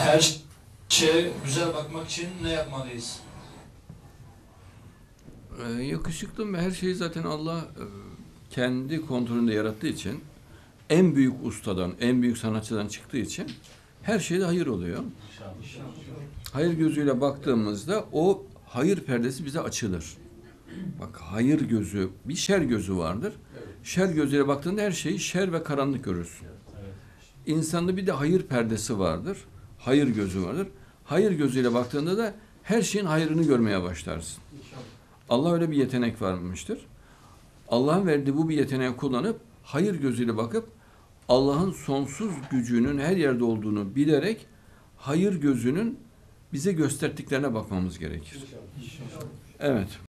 Her şeye güzel bakmak için ne yapmalıyız? Yakışıklı ve her şeyi zaten Allah kendi kontrolünde yarattığı için, en büyük ustadan, en büyük sanatçıdan çıktığı için her şeyde hayır oluyor. Hayır gözüyle baktığımızda o hayır perdesi bize açılır. Bak, hayır gözü, bir şer gözü vardır. Şer gözüyle baktığında her şeyi şer ve karanlık görürsün. İnsanda bir de hayır perdesi vardır. Hayır gözü vardır. Hayır gözüyle baktığında da her şeyin hayrını görmeye başlarsın. Allah öyle bir yetenek vermiştir. Allah'ın verdiği bu bir yeteneği kullanıp hayır gözüyle bakıp Allah'ın sonsuz gücünün her yerde olduğunu bilerek hayır gözünün bize gösterdiklerine bakmamız gerekir. Evet.